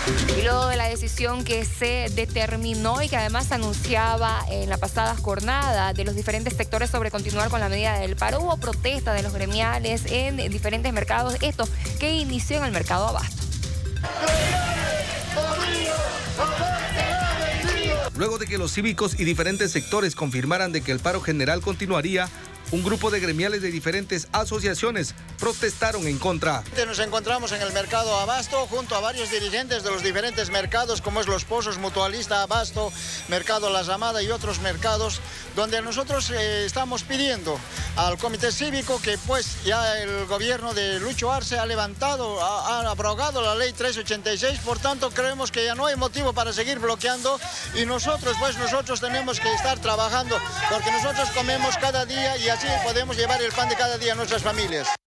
Y luego de la decisión que se determinó y que además se anunciaba en la pasada jornada de los diferentes sectores sobre continuar con la medida del paro, hubo protesta de los gremiales en diferentes mercados, esto que inició en el mercado Abasto. Luego de que los cívicos y diferentes sectores confirmaran de que el paro general continuaría, un grupo de gremiales de diferentes asociaciones protestaron en contra. Nos encontramos en el mercado Abasto junto a varios dirigentes de los diferentes mercados, como es Los Pozos, Mutualista Abasto, Mercado La Zamada y otros mercados, donde nosotros estamos pidiendo al comité cívico que pues ya el gobierno de Lucho Arce ha levantado, ha abrogado la ley 386, por tanto creemos que ya no hay motivo para seguir bloqueando y nosotros tenemos que estar trabajando porque nosotros comemos cada día y así podemos llevar el pan de cada día a nuestras familias.